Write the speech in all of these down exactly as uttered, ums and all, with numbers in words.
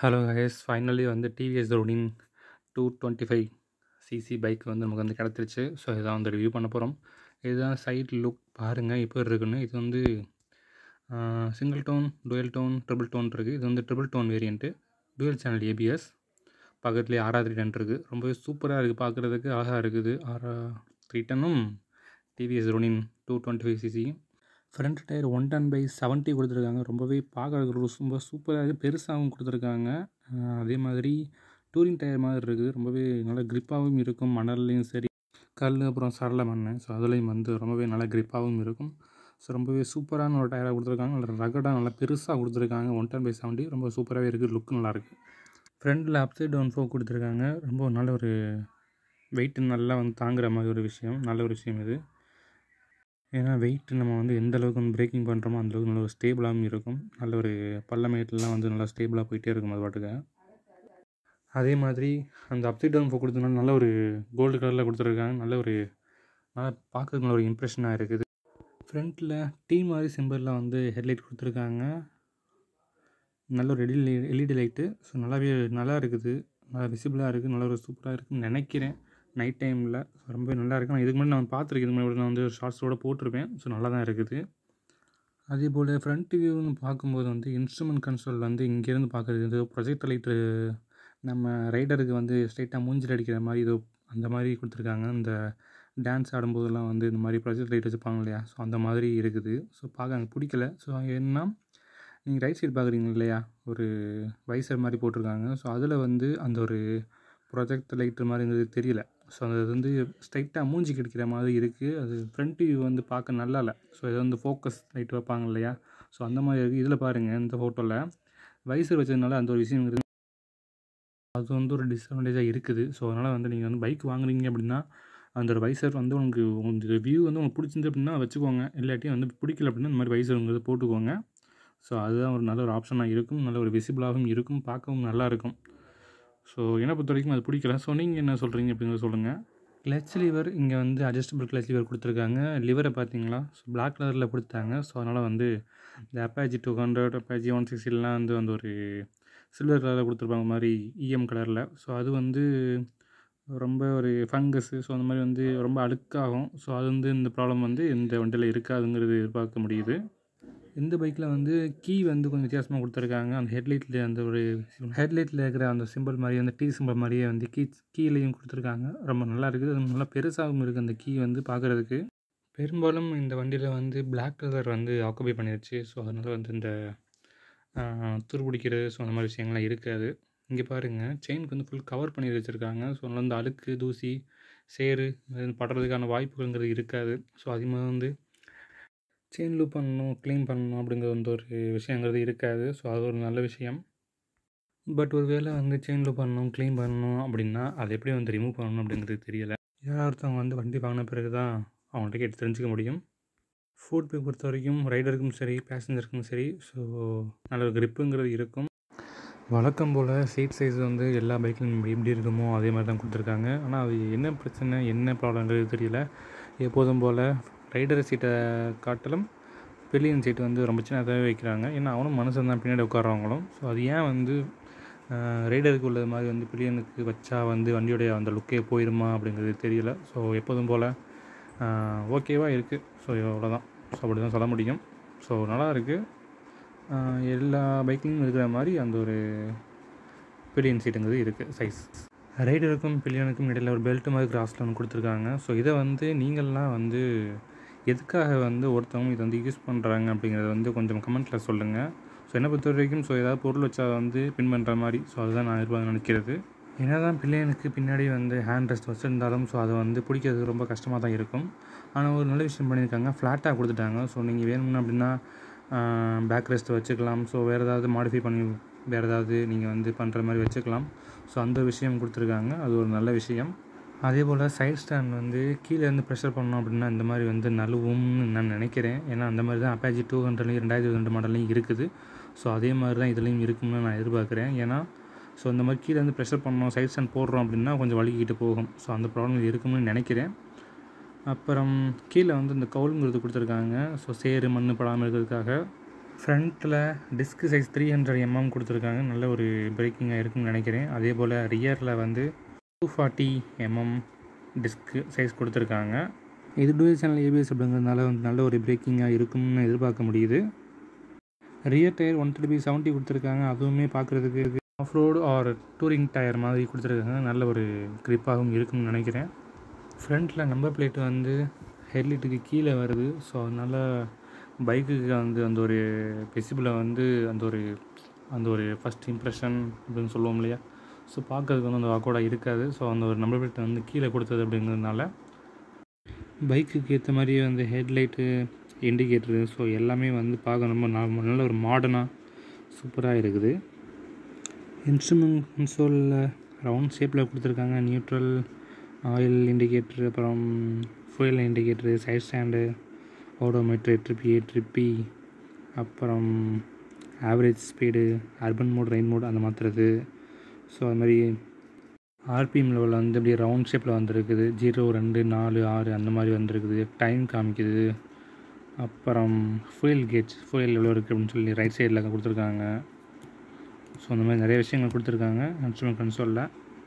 Hello guys, finally வந்து TVS Ronin two twenty five CC bike வந்து நமக்கு வந்து கிடச்சிருச்சு. ஸோ இதான் வந்து ரிவ்யூ பண்ண போகிறோம். இதுதான் சைட் லுக் பாருங்கள் இப்போ இருக்குன்னு. இது வந்து single tone, dual tone, triple tone இருக்குது. இது வந்து triple tone variant, dual channel ABS, பக்கத்துலேயே ஆர்ஆர் த்ரீ டென் இருக்குது. ரொம்பவே சூப்பராக இருக்குது, பார்க்குறதுக்கு அழகாக இருக்குது. ஆர்ஆர் த்ரீ டென்னும் TVS Ronin two twenty five CC. Front tyre one ten by seventy கொடுத்துருக்காங்க. ரொம்பவே பார்க்குறதுக்கு ரொம்ப சூப்பராக இருக்குது, பெருசாகவும் கொடுத்துருக்காங்க. அதே மாதிரி டூரிங் டயர் மாதிரி இருக்குது, ரொம்பவே நல்லா க்ரிப்பாகவும் இருக்கும். மணல்லையும் சரி, கல் அப்புறம் சரள மண், ஸோ அதுலேயும் வந்து ரொம்பவே நல்லா க்ரிப்பாகவும் இருக்கும். ஸோ ரொம்பவே சூப்பரான ஒரு டயராக கொடுத்துருக்காங்க. நல்லா ரகடாக நல்லா பெருசாக கொடுத்துருக்காங்க. ஒன் டென் பை செவன்ட்டி ரொம்ப சூப்பராகவே இருக்குது, லுக் நல்லாயிருக்கு. ஃப்ரண்ட்டில் அப்சைட் டவுன் ஃபோக் கொடுத்துருக்காங்க. ரொம்ப நல்ல ஒரு வெயிட்டு நல்லா வந்து தாங்குகிற மாதிரி ஒரு விஷயம், நல்ல ஒரு விஷயம் இது. ஏன்னா வெயிட் நம்ம வந்து எந்த அளவுக்கு வந்து பிரேக்கிங் பண்ணுறோமோ அந்தளவுக்கு நல்ல ஒரு ஸ்டேபிளாகவும் இருக்கும். நல்ல ஒரு பள்ளமேட்டெலாம் வந்து நல்லா ஸ்டேபிளாக போயிட்டே இருக்கும் அது பாட்டுக்கு. அதே மாதிரி அந்த அப்சைட் டவுன் ஃபோக் கொடுத்ததுனால நல்ல ஒரு கோல்டு கலரில் கொடுத்துருக்காங்க. நல்ல ஒரு நல்லா பார்க்குறதுக்கு நல்ல ஒரு இம்ப்ரெஷனாக இருக்குது. ஃப்ரண்ட்டில் டீ மாதிரி சிம்பிளில் வந்து ஹெட்லைட் கொடுத்துருக்காங்க. நல்ல ஒரு எல்இடி எல்இடி லைட்டு. ஸோ நல்லாவே நல்லா இருக்குது, நல்லா விசிபிளாக இருக்குது, நல்ல ஒரு சூப்பராக இருக்குதுன்னு நினைக்கிறேன் நைட் டைமில். ரொம்ப நல்லா இருக்குது. நான் இதுக்கு முன்னாடி நான் பார்த்துருக்கேன், இதுக்கு முன்னாடி நான் வந்து ஒரு ஷார்ட்ஸோடு போட்டிருப்பேன். ஸோ நல்லா தான் இருக்குது. அதே போல் ஃப்ரண்ட் வியூன்னு பார்க்கும்போது வந்து இன்ஸ்ட்ருமெண்ட் கன்சோல் வந்து இங்கேருந்து பார்க்குறது இது ப்ரொஜெக்டர் லைட்டு நம்ம ரைடருக்கு வந்து ஸ்ட்ரைட்டாக மூஞ்சில் அடிக்கிற மாதிரி இது அந்த மாதிரி கொடுத்துருக்காங்க. இந்த டான்ஸ் ஆடும்போதெல்லாம் வந்து இந்த மாதிரி ப்ரொஜெக்டர் லைட் வச்சுப்பாங்க இல்லையா, ஸோ அந்த மாதிரி இருக்குது. ஸோ பார்க்க எனக்கு பிடிக்கல. ஸோ என்னன்னா, நீங்கள் ரைட் சைடு பார்க்குறீங்க இல்லையா, ஒரு வைசர் மாதிரி போட்டிருக்காங்க. ஸோ அதில் வந்து அந்த ஒரு ப்ரொஜெக்ட் லைட்டு மாதிரி இருந்தது தெரியல. ஸோ அது வந்து ஸ்ட்ரைட்டாக மூஞ்சி கிடைக்கிற மாதிரி இருக்குது. அது ஃப்ரண்ட் வியூ வந்து பார்க்க நல்லா இல்லை. ஸோ இதை வந்து ஃபோக்கஸ் லைட் வைப்பாங்க இல்லையா, ஸோ அந்த மாதிரி இருக்குது. இதில் பாருங்கள், இந்த ஃபோட்டோவில் வைசர் வச்சதுனால அந்த ஒரு விஷயம் இருக்குது, அது வந்து ஒரு டிஸ்அட்வான்டேஜாக இருக்குது. ஸோ அதனால் வந்து நீங்கள் வந்து பைக் வாங்குறீங்க அப்படின்னா அந்த ஒரு வைசர் வந்து உங்களுக்கு உங்களுக்கு வியூ வந்து உங்களுக்கு பிடிச்சிருந்து அப்படின்னா வச்சுக்கோங்க. இல்லாட்டி வந்து பிடிக்கல அப்படின்னா இந்த மாதிரி வைசருங்கிறது போட்டுக்கோங்க. ஸோ அதுதான் ஒரு நல்ல ஒரு ஆப்ஷனாக இருக்கும், நல்ல ஒரு விசிபிளாகவும் இருக்கும், பார்க்கவும் நல்லாயிருக்கும். ஸோ என்னை பொறுத்த வரைக்கும் அது பிடிக்கல. ஸோ நீங்கள் என்ன சொல்கிறீங்க அப்படிங்கிறத சொல்லுங்கள். கிளச் லிவர் இங்கே வந்து அட்ஜஸ்டபிள் கிளச் லிவர் கொடுத்துருக்காங்க. லிவரை பார்த்தீங்களா, ஸோ பிளாக் கலரில் கொடுத்தாங்க. ஸோ அதனால் வந்து இந்த Apache two hundred Apache one சிக்ஸ்டிலாம் வந்து வந்து ஒரு சில்வர் கலரில் கொடுத்துருப்பாங்க மாதிரி இஎம் கலரில். ஸோ அது வந்து ரொம்ப ஒரு ஃபங்கஸ்ஸு, ஸோ அந்த மாதிரி வந்து ரொம்ப அழுக்காகும். ஸோ அது வந்து இந்த ப்ராப்ளம் வந்து இந்த வண்டியில் இருக்காதுங்கிறது எதிர்பார்க்க முடியுது. இந்த பைக்கில் வந்து கீ வந்து கொஞ்சம் வித்தியாசமாக கொடுத்துருக்காங்க. அந்த ஹெட்லைட்டில் அந்த ஒரு ஹெட்லைட்டில் இருக்கிற அந்த சிம்பிள் மாதிரி அந்த டீ சிம்பிள் மாதிரியே வந்து கீ கீலையும் கொடுத்துருக்காங்க. ரொம்ப நல்லா இருக்குது. அது நல்லா பெருசாகவும் இருக்குது அந்த கீ வந்து பார்க்குறதுக்கு. பெரும்பாலும் இந்த வண்டியில் வந்து பிளாக் கலர் வந்து ஆக்குபை பண்ணிடுச்சு. ஸோ அதனால் வந்து இந்த துருபிடிக்கிறது, ஸோ அந்த மாதிரி விஷயங்கள்லாம் இருக்காது. இங்கே பாருங்கள், செயினுக்கு வந்து ஃபுல் கவர் பண்ணி வச்சுருக்காங்க. ஸோ அதனால் வந்து அழுக்கு, தூசி, சேறு படுறதுக்கான வாய்ப்புகள்ங்கிறது இருக்காது. ஸோ அதிகமாக வந்து செயின் லூப் பண்ணணும், க்ளீன் பண்ணணும் அப்படிங்கிற வந்து ஒரு விஷயங்கிறது இருக்காது. ஸோ அது ஒரு நல்ல விஷயம். பட் ஒரு வேளை வந்து செயின் லூப் பண்ணணும், க்ளீன் பண்ணணும் அப்படின்னா அது எப்படி வந்து ரிமூவ் பண்ணணும் அப்படிங்கிறது தெரியலை. யாராவது ஒருத்தவங்க வந்து வண்டி வாங்கின பிறகு தான் அவங்கள்ட்ட கேட்டு தெரிஞ்சுக்க முடியும். ஃபுட் பே பொறுத்த வரைக்கும் ரைடருக்கும் சரி, பேசஞ்சருக்கும் சரி, ஸோ நல்ல ஒரு க்ரிப்புங்கிறது இருக்கும். வழக்கம் போல் சீட் சைஸ் வந்து எல்லா பைக்லையும் எப்படி இருக்குமோ அதே மாதிரி தான் கொடுத்துருக்காங்க. ஆனால் அது என்ன பிரச்சனை, என்ன ப்ராப்ளங்கிறது தெரியல. எப்போதும் போல் ரைடர் சீட்டை காட்டிலும் பில்லியன் சீட்டு வந்து ரொம்ப சின்னதாகவே வைக்கிறாங்க. ஏன்னா அவனும் மனுஷன் தான், பின்னாடி உட்காரவங்களும். ஸோ அது ஏன் வந்து ரைடருக்கு உள்ள மாதிரி வந்து பில்லியனுக்கு வச்சா வந்து வண்டியோடைய அந்த லுக்கே போயிடுமா அப்படிங்கிறது தெரியல. ஸோ எப்போதும் போல் ஓகேவாக இருக்குது. ஸோ அவ்வளோதான். ஸோ அப்படி தான் சொல்ல முடியும். ஸோ நல்லா இருக்குது. எல்லா பைக்லையும் இருக்கிற மாதிரி அந்த ஒரு பில்லியன் சீட்டுங்கிறது இருக்குது சைஸ். ரைடருக்கும் பில்லியனுக்கும் இடையில் ஒரு பெல்ட் மாதிரி கிராஸில் ஒன்று கொடுத்துருக்காங்க. ஸோ இதை வந்து நீங்கள்லாம் வந்து எதுக்காக வந்து ஒருத்தவங்க இதை வந்து யூஸ் பண்ணுறாங்க அப்படிங்கிறத வந்து கொஞ்சம் கமெண்ட்டில் சொல்லுங்கள். ஸோ என்னை பொறுத்த வரைக்கும் ஸோ ஏதாவது பொருள் வச்சா வந்து பின் பண்ணுற மாதிரி, ஸோ அதுதான் நான் எதிர்பார்த்து நினைக்கிறது. என்ன தான் பில்லியனுக்கு பின்னாடி வந்து ஹேண்ட் ரெஸ்ட் வச்சுருந்தாலும் ஸோ அதை வந்து பிடிக்கிறது ரொம்ப கஷ்டமாக தான் இருக்கும். ஆனால் ஒரு நல்ல விஷயம் பண்ணியிருக்காங்க, ஃப்ளாட்டாக கொடுத்துட்டாங்க. ஸோ நீங்கள் வேணும்னா அப்படின்னா பேக் ரெஸ்ட் வச்சுக்கலாம். ஸோ வேறு ஏதாவது மாடிஃபை பண்ணி வேறு ஏதாவது நீங்கள் வந்து பண்ணுற மாதிரி வச்சுக்கலாம். ஸோ அந்த விஷயம் கொடுத்துருக்காங்க, அது ஒரு நல்ல விஷயம். அதே போல் சைட் ஸ்டாண்ட் வந்து கீழே இருந்து ப்ரெஷர் பண்ணோம் அப்படின்னா இந்த மாதிரி வந்து நழுவும்னு நான் நினைக்கிறேன். ஏன்னா அந்த மாதிரி தான் அப்பாச்சி டூ ஹண்ட்ரட்லையும் ரெண்டாயிரத்தி ரெண்டு மாடல்லையும் இருக்குது. ஸோ அதே மாதிரி தான் இதுலேயும் இருக்கும்னு நான் எதிர்பார்க்குறேன். ஏன்னா ஸோ இந்த மாதிரி கீழே வந்து ப்ரெஷர் பண்ணோம், சைட் ஸ்டாண்ட் போடுறோம் அப்படின்னா கொஞ்சம் வலிக்கிட்டு போகும். ஸோ அந்த ப்ராப்ளம் இருக்கும்னு நினைக்கிறேன். அப்புறம் கீழே வந்து இந்த கவுலுங்கிறது கொடுத்துருக்காங்க. ஸோ சேறு மண் படாமல் இருக்கிறதுக்காக. ஃப்ரண்ட்டில் disc size three hundred mm கொடுத்துருக்காங்க, நல்ல ஒரு பிரேக்கிங்காக இருக்குன்னு நினைக்கிறேன். அதே போல் ரியரில் வந்து two forty mm disc size கொடுத்துருக்காங்க. இது டூயல் சேனல் ஏபிஎஸ் அப்படிங்கிறதுனால வந்து நல்ல ஒரு பிரேக்கிங்காக இருக்கும்னு எதிர்பார்க்க முடியுது. Rear tyre one thirty by seventy கொடுத்துருக்காங்க, அதுவுமே பார்க்குறதுக்கு off road or touring tyre மாதிரி கொடுத்துருக்காங்க, நல்ல ஒரு க்ரிப்பாகவும் இருக்குன்னு நினைக்கிறேன். ஃப்ரண்ட்டில் நம்பர் பிளேட்டு வந்து ஹெட்லைட்டுக்கு கீழே வருது. ஸோ அதனால் பைக்குக்கு வந்து அந்த ஒரு விசிபிளை வந்து அந்த ஒரு அந்த ஒரு ஃபஸ்ட் இம்ப்ரெஷன் அப்படின்னு சொல்லுவோம் இல்லையா, ஸோ பார்க்கறதுக்கு வந்து அந்த வாக்கோடாக இருக்காது. ஸோ அந்த ஒரு நம்பர் பிளேட்டை வந்து கீழே கொடுத்தது அப்படிங்கிறதுனால பைக்குக்கு ஏற்ற மாதிரியே வந்து ஹெட்லைட்டு, இண்டிகேட்டரு, ஸோ எல்லாமே வந்து பார்க்க ரொம்ப நல்ல ஒரு மாடர்னாக சூப்பராக இருக்குது. இன்ஸ்ட்ருமெண்ட் கன்சோலில் ரவுண்ட் ஷேப்பில் கொடுத்துருக்காங்க. நியூட்ரல், ஆயில் இண்டிகேட்டரு, அப்புறம் fuel indicator, side stand, odometer, trippy trippy அப்புறம் average speed, urban mode, rain mode அந்த மாற்றுறது. ஸோ அது மாதிரி ஆர்பிஎம் லெவலில் வந்து அப்படியே ரவுண்ட் ஷேப்பில் வந்துருக்குது. ஜீரோ, ரெண்டு, நாலு, ஆறு அந்த மாதிரி வந்துருக்குது. டைம் காமிக்குது. அப்புறம் ஃபியூயல் கேஜ், ஃபியூயல் எவ்வளோ இருக்குது அப்படின்னு சொல்லி ரைட் சைடில் கொடுத்துருக்காங்க. ஸோ அந்த மாதிரி நிறைய விஷயங்கள் கொடுத்துருக்காங்க இன்ஸ்ட்ருமெண்ட் கன்சோலில்.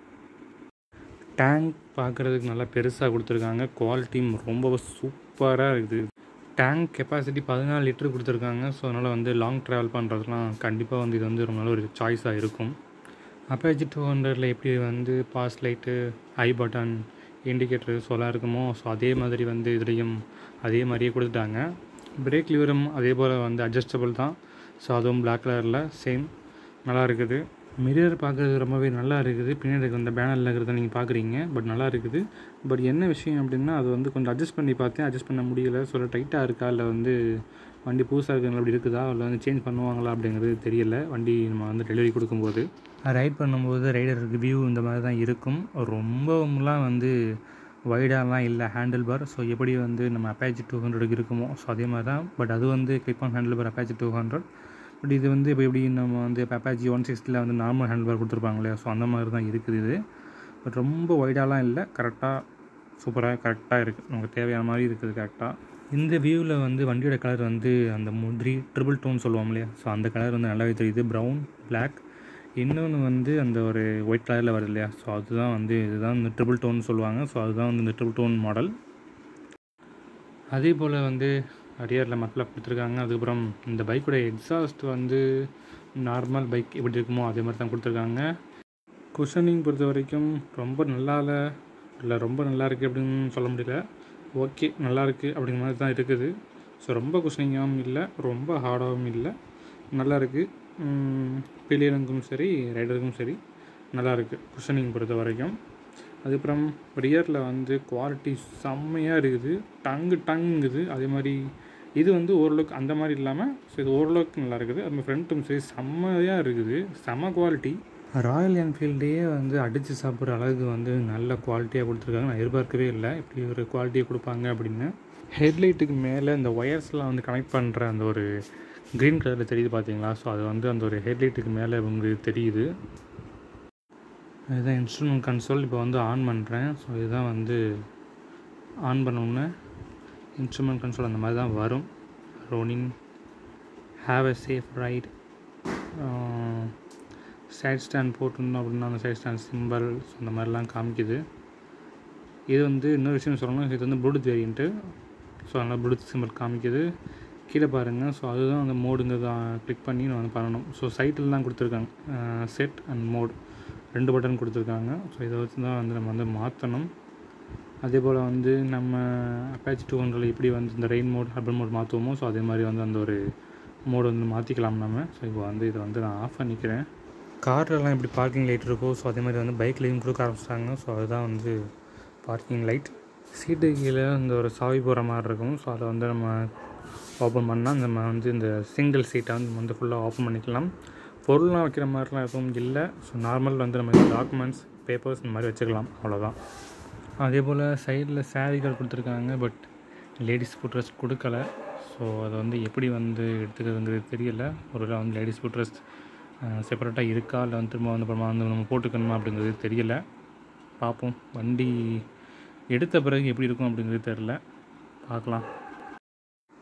டேங்க் பார்க்குறதுக்கு நல்லா பெருசாக கொடுத்துருக்காங்க. குவாலிட்டியும் ரொம்ப சூப்பராக இருக்குது. டேங்க் கெப்பாசிட்டி பதினாலு லிட்டர் கொடுத்துருக்காங்க. ஸோ அதனால் வந்து லாங் ட்ராவல் பண்ணுறதுலாம் கண்டிப்பாக வந்து இது வந்து ரொம்ப நல்ல ஒரு சாய்ஸாக இருக்கும். அப்பாச்சி டூ ஹண்ட்ரடில் எப்படி வந்து pass light, I button, indicator சொல்லாம் இருக்குமோ, ஸோ அதே மாதிரி வந்து இதுலேயும் அதே மாதிரியே கொடுத்துட்டாங்க. பிரேக் லிவரும் அதே போல் வந்து அட்ஜஸ்டபிள் தான். ஸோ அதுவும் பிளாக் கலரில் சேம் நல்லா இருக்குது. மிரர் பார்க்குறது ரொம்பவே நல்லா இருக்குது. பின்னாடி அந்த பேனரில் இருக்கிறத நீங்கள் பார்க்குறீங்க, பட் நல்லா இருக்குது. பட் என்ன விஷயம் அப்படின்னா, அது வந்து கொஞ்சம் அட்ஜஸ்ட் பண்ணி பார்த்தேன், அட்ஜஸ்ட் பண்ண முடியலை. சொல்ல டைட்டாக இருக்கா, இல்லை வந்து வண்டி புதுசாக இருக்குங்களா அப்படி இருக்குதா, இல்லை வந்து சேஞ்ச் பண்ணுவாங்களா அப்படிங்கிறது தெரியலை. வண்டி நம்ம வந்து டெலிவரி கொடுக்கும்போது ரைட் பண்ணும்போது ரைடருக்கு வியூ இந்த மாதிரி தான் இருக்கும். ரொம்பலாம் வந்து வைடாலாம் இல்லை ஹேண்டில் பார். ஸோ எப்படி வந்து நம்ம அப்பாச்சி டூ ஹண்ட்ரடுக்கு இருக்குமோ, ஸோ அதே மாதிரி தான். பட் அது வந்து clip on handle bar Apache two hundred. But இது வந்து இப்போ எப்படி நம்ம வந்து இப்போ அப்பாச்சி ஒன் சிக்ஸ்டியில் வந்து நார்மல் ஹேண்டில் பார் கொடுத்துருப்பாங்க இல்லையா, ஸோ அந்த மாதிரி தான் இருக்குது இது. பட் ரொம்ப வைடாலாம் இல்லை, கரெக்டாக சூப்பராக கரெக்டாக இருக்குது, நமக்கு தேவையான மாதிரி இருக்குது கரெக்டாக. இந்த வியூவில் வந்து வண்டியோட கலர் வந்து அந்த முந்திரி ட்ரிபிள் டோன் சொல்லுவோம் இல்லையா, ஸோ அந்த கலர் வந்து நல்லாவே தெரியுது. ப்ரௌன், பிளாக், இன்னொன்று வந்து அந்த ஒரு ஒயிட் கலரில் வருது இல்லையா, ஸோ அதுதான் வந்து இதுதான் இந்த ட்ரிபிள் டோன் சொல்லுவாங்க. ஸோ அதுதான் வந்து இந்த ட்ரிபிள் டோன் மாடல். அதே போல் வந்து ரியரில் மட்டில் கொடுத்துருக்காங்க. அதுக்கப்புறம் இந்த பைக்கோட எக்ஸாஸ்ட் வந்து நார்மல் பைக் எப்படி இருக்குமோ அதே மாதிரி தான் கொடுத்துருக்காங்க. குஷனிங் பொறுத்த வரைக்கும் ரொம்ப நல்லா இல்லை இல்லை ரொம்ப நல்லா இருக்குது அப்படின்னு சொல்ல முடியல. ஓகே, நல்லாயிருக்கு அப்படிங்கிற மாதிரி தான் இருக்குது. ஸோ ரொம்ப குஷனிங்காகவும் இல்லை, ரொம்ப ஹார்டாகவும் இல்லை, நல்லா இருக்குது. பில்லியனுக்கும் சரி ரைடருக்கும் சரி நல்லா இருக்குது குஷனிங் பொறுத்த வரைக்கும். அதுக்கப்புறம் ரியரில் வந்து குவாலிட்டி செம்மையாக இருக்குது, டங்கு டங்குது. அதே மாதிரி இது வந்து ஓரளவுக்கு அந்த மாதிரி இல்லாமல், ஸோ இது ஓரளவுக்கு நல்லா இருக்குது. அது மாதிரி ஃப்ரண்ட்டும் சரி செம்மையாக இருக்குது, செம்ம குவாலிட்டி. ராயல் என்ஃபீல்டே வந்து அடித்து சாப்பிட்ற அளவுக்கு வந்து நல்ல குவாலிட்டியாக கொடுத்துருக்காங்க. நான் எதிர்பார்க்கவே இல்லை இப்படி ஒரு குவாலிட்டியை கொடுப்பாங்க அப்படின்னு. ஹெட்லைட்டுக்கு மேலே இந்த ஒயர்ஸ்லாம் வந்து கனெக்ட் பண்ணுற அந்த ஒரு க்ரீன் கலரில் தெரியுது பார்த்தீங்களா, ஸோ அது வந்து அந்த ஒரு ஹெட்லைட்டுக்கு மேலே உங்களுக்கு தெரியுது. இதுதான் இன்ஸ்ட்ருமெண்ட் கன்சோல். இப்போ வந்து ஆன் பண்ணுறேன். ஸோ இதுதான் வந்து ஆன் பண்ணோன்னே இன்ஸ்ட்ருமெண்ட் கன்சோல் அந்த மாதிரி தான் வரும். Ronin, have a safe ride, side stand போட்டுருந்தோம் அப்படின்னா அந்த சைட் ஸ்டாண்ட் சிம்பிள், ஸோ அந்த மாதிரிலாம் காமிக்குது. இது வந்து இன்னொரு விஷயம் சொல்லணும், இது வந்து ப்ளூடூத் வேரியண்ட்டு, ஸோ அதனால் ப்ளூடூத் சிம்பிள் காமிக்குது. கீழே பாருங்கள், ஸோ அதுதான் அந்த மோடுங்கிறத கிளிக் பண்ணி நம்ம வந்து பண்ணணும். ஸோ சைட்டில் தான் கொடுத்துருக்காங்க செட் அண்ட் மோட் ரெண்டு பட்டன் கொடுத்துருக்காங்க. ஸோ இதை வச்சு தான் வந்து நம்ம வந்து மாற்றணும். அதே போல் வந்து நம்ம அப்பாச்சி டூ ஹண்ட்ரடில் எப்படி வந்து இந்த ரெயின் மோட், அர்பன் மோட் மாற்றுவோமோ, ஸோ அதே மாதிரி வந்து அந்த ஒரு மோடு வந்து மாற்றிக்கலாம் நம்ம. ஸோ இப்போ வந்து இதை வந்து நான் ஆஃப் பண்ணிக்கிறேன். கார்லலாம் எப்படி பார்க்கிங் லைட் இருக்கோ, ஸோ அதே மாதிரி வந்து பைக்லேயும் கொடுக்க ஆரம்பிச்சிட்டாங்க. ஸோ அதுதான் வந்து பார்க்கிங் லைட். சீட்டு கீழே இந்த ஒரு சாவி போகிற மாதிரி இருக்கும். ஸோ அதை வந்து நம்ம ஓப்பன் பண்ணால் நம்ம வந்து இந்த சிங்கிள் சீட்டை வந்து நம்ம வந்து ஃபுல்லாக ஓப்பன் பண்ணிக்கலாம். பொருள்லாம் வைக்கிற மாதிரிலாம் எதுவும் இல்லை. ஸோ நார்மல் வந்து நம்ம டாக்குமெண்ட்ஸ், பேப்பர்ஸ் இந்த மாதிரி வச்சுக்கலாம், அவ்வளோதான். அதே போல் சைடில் சாரிகள் கொடுத்துருக்காங்க, பட் லேடிஸ் ஃபுட்ரெஸ்ட் கொடுக்கல. ஸோ அதை வந்து எப்படி வந்து எடுத்துக்கிறதுங்கிறது தெரியல. ஒரு வேளை வந்து லேடிஸ் ஃபுட்ரெஸ்ட் செப்பரேட்டாக இருக்கா, இல்லை வந்து திரும்ப வந்து அப்புறமா வந்து நம்ம போட்டுக்கணுமா அப்படிங்கிறது தெரியல. பார்ப்போம், வண்டி எடுத்த பிறகு எப்படி இருக்கும் அப்படிங்கிறது தெரில, பார்க்கலாம்.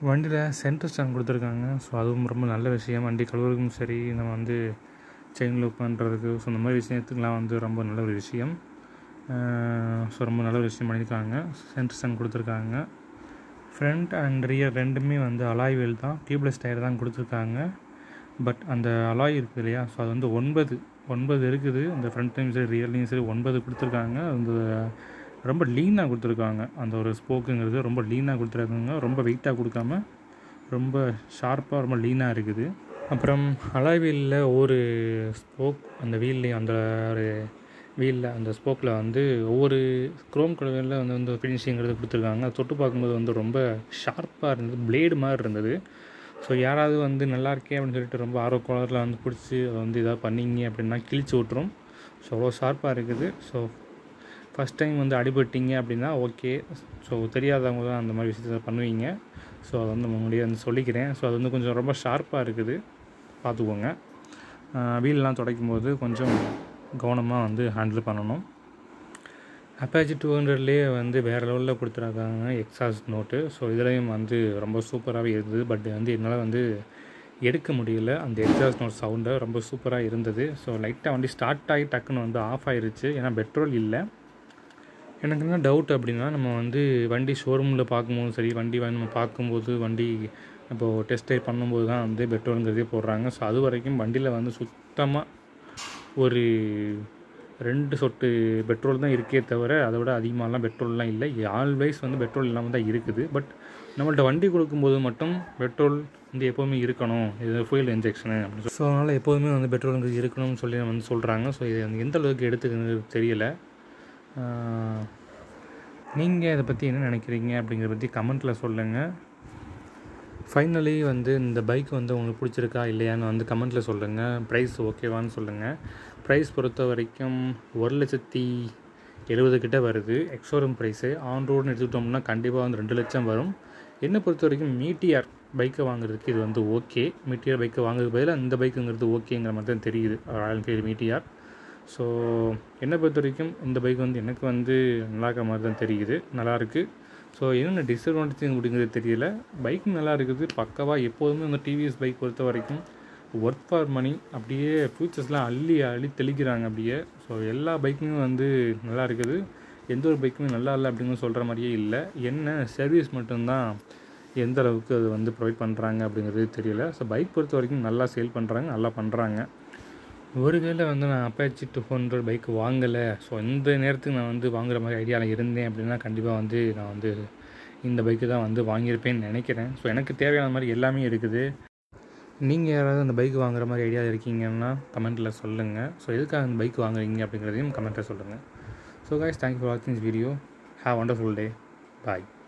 வண்டியில் சென்டர் ஸ்டாண்ட் கொடுத்துருக்காங்க. ஸோ அதுவும் ரொம்ப நல்ல விஷயம். வண்டி கழுவுறதுக்கும் சரி, நம்ம வந்து செயின் லூப் பண்ணுறதுக்கு, ஸோ இந்த மாதிரி விஷயத்துக்கெலாம் வந்து ரொம்ப நல்ல ஒரு விஷயம். ஸோ ரொம்ப நல்ல ஒரு விஷயம் பண்ணியிருக்காங்க. சென்டர் ஸ்டாண்ட் கொடுத்துருக்காங்க. ஃப்ரண்ட் அண்ட் ரியர் ரெண்டுமே வந்து அலாய் வீல் தான், டியூப்லெஸ் டயர் தான் கொடுத்துருக்காங்க. பட் அந்த அலாய் இருக்குது இல்லையா, ஸோ அது வந்து ஒன்பது ஒன்பது இருக்குது. அந்த ஃப்ரண்ட்லேயும் சரி ரியர்லேயும் சரி ஒன்பது கொடுத்துருக்காங்க. அந்த ரொம்ப லீனாக கொடுத்துருக்காங்க. அந்த ஒரு ஸ்போக்குங்கிறது ரொம்ப லீனாக கொடுத்துருக்காங்க. ரொம்ப வெயிட்டாக கொடுக்காம ரொம்ப ஷார்ப்பாக ரொம்ப லீனாக இருக்குது. அப்புறம் அலாய் வீலில் ஒவ்வொரு ஸ்போக் அந்த வீல்லையும் அந்த ஒரு வீலில் அந்த ஸ்போக்கில் வந்து ஒவ்வொரு குரோம் கலரில் வந்து வந்து ஃபினிஷிங்கிறது கொடுத்துருக்காங்க. அது தொட்டு பார்க்கும்போது வந்து ரொம்ப ஷார்ப்பாக இருந்தது, பிளேடு மாதிரி இருந்தது. ஸோ யாராவது வந்து நல்லா இருக்கே அப்படின்னு சொல்லிட்டு ரொம்ப ஆர்வ கோளத்தில் வந்து பிடிச்சி அதை வந்து இதாக பண்ணிங்க அப்படின்னா கிழிச்சு விட்ரும். ஸோ அவ்வளோ ஷார்ப்பாக இருக்குது. ஸோ ஃபஸ்ட் டைம் வந்து அடிபட்டிங்க அப்படின்னா ஓகே. ஸோ தெரியாதவங்க தான் அந்த மாதிரி விஷயத்தை பண்ணுவீங்க. ஸோ அதை வந்து முன்னாடியே வந்து சொல்லிக்கிறேன். ஸோ அது வந்து கொஞ்சம் ரொம்ப ஷார்ப்பாக இருக்குது, பார்த்துக்கோங்க. வீலெலாம் துடைக்கும் போது கொஞ்சம் கவனமாக வந்து ஹேண்டில் பண்ணணும். அப்பாச்சி டூ ஹண்ட்ரட்லேயே வந்து வேறு லெவலில் கொடுத்துருக்காங்க எக்ஸாஸ்ட் நோட்டு. ஸோ இதுலேயும் வந்து ரொம்ப சூப்பராகவே இருந்தது. பட் வந்து என்னால் வந்து எடுக்க முடியல அந்த எக்ஸாஸ்ட் நோட் சவுண்டை. ரொம்ப சூப்பராக இருந்தது. ஸோ லைட்டாக வண்டி ஸ்டார்ட் ஆகி டக்குன்னு வந்து ஆஃப் ஆகிருச்சு, ஏன்னா பெட்ரோல் இல்லை. எனக்கு என்ன டவுட் அப்படின்னா, நம்ம வந்து வண்டி ஷோரூமில் பார்க்கும்போது சரி, வண்டி வந்து நம்ம பார்க்கும்போது வண்டி இப்போது டெஸ்ட் ட்ரைவ் பண்ணும்போது தான் வந்து பெட்ரோலுங்கிறதே போடுறாங்க. ஸோ அது வரைக்கும் வண்டியில் வந்து சுத்தமாக ஒரு ரெண்டு சொட்டு பெட்ரோல் தான் இருக்கே தவிர அதை விட அதிகமாகலாம் பெட்ரோல்லாம் இல்லை. ஆல்வேஸ் வந்து பெட்ரோல் இல்லாமல் தான் இருக்குது. பட் நம்மள்ட்ட வண்டி கொடுக்கும்போது மட்டும் பெட்ரோல் வந்து எப்போவுமே இருக்கணும், இது ஃபியூல் இன்ஜெக்ஷனு அப்படின்னு. ஸோ அதனால் எப்போதுமே வந்து பெட்ரோலுங்கிறது இருக்கணும்னு சொல்லி வந்து சொல்கிறாங்க. ஸோ இது எந்த அளவுக்கு எடுத்துக்கிறது தெரியலை. நீங்கள் இதை பற்றி என்ன நினைக்கிறீங்க அப்படிங்கிறத பற்றி கமெண்ட்டில் சொல்லுங்கள். ஃபைனலி வந்து இந்த பைக் வந்து உங்களுக்கு பிடிச்சிருக்கா இல்லையான்னு வந்து கமெண்ட்டில் சொல்லுங்கள். ப்ரைஸ் ஓகேவான்னு சொல்லுங்கள். ப்ரைஸ் பொறுத்த வரைக்கும் ஒரு லட்சத்தி எழுபது கிட்டே வருது எக்ஸோரூம் ப்ரைஸு. ஆன் ரோடுன்னு எடுத்துக்கிட்டோம்னா கண்டிப்பாக வந்து ரெண்டு லட்சம் வரும். என்னை பொறுத்த வரைக்கும் மீட்டிஆர் பைக்கை வாங்குறதுக்கு இது வந்து ஓகே. மீட்டிஆர் பைக்கை வாங்குறதுக்கு பதிலாக இந்த பைக்குங்கிறது ஓகேங்கிற மாதிரி தான் தெரியுது, ராயல் என்ஃபீல்டு மீட்டிஆர். ஸோ என்னை பொறுத்த வரைக்கும் இந்த பைக் வந்து எனக்கு வந்து நல்லா இருக்கிற மாதிரி தான் தெரியுது, நல்லாயிருக்கு. ஸோ என்னென்ன டிஸ்அட்வான்டேஜ் அப்படிங்கிறது தெரியல. பைக் நல்லா இருக்குது பக்காவாக. எப்போதுமே வந்து டிவிஎஸ் பைக் பொறுத்த வரைக்கும் ஒர்த் ஃபார் மணி, அப்படியே ஃபியூச்சர்ஸ்லாம் அள்ளி அள்ளி தெளிக்கிறாங்க அப்படியே. ஸோ எல்லா பைக்குமே வந்து நல்லா இருக்குது. எந்த ஒரு பைக்குமே நல்லா இல்லை அப்படின்னு சொல்கிற மாதிரியே இல்லை. என்ன சர்வீஸ் மட்டும்தான் எந்த அளவுக்கு அது வந்து ப்ரொவைட் பண்ணுறாங்க அப்படிங்கிறது தெரியல. ஸோ பைக் பொறுத்த வரைக்கும் நல்லா சேல் பண்ணுறாங்க, நல்லா பண்ணுறாங்க. ஒருவேளை வந்து நான் அப்பாச்சி டூ ஹண்ட்ரட் பைக் வாங்கலை, ஸோ இந்த நேரத்துக்கு நான் வந்து வாங்குகிற மாதிரி ஐடியாவில் இருந்தேன் அப்படின்னா கண்டிப்பாக வந்து நான் வந்து இந்த பைக்கு தான் வந்து வாங்கியிருப்பேன்னு நினைக்கிறேன். ஸோ எனக்கு தேவையான மாதிரி எல்லாமே இருக்குது. நீங்கள் யாராவது அந்த பைக் வாங்குகிற மாதிரி ஐடியா இருக்கீங்கன்னா கமெண்ட்டில் சொல்லுங்கள். ஸோ எதுக்காக அந்த பைக் வாங்குறீங்க அப்படிங்கிறதையும் கமெண்ட்டில் சொல்லுங்கள். ஸோ கைஸ், தேங்க்யூ ஃபார் வாட்சிங் this video. Have wonderful day. Bye.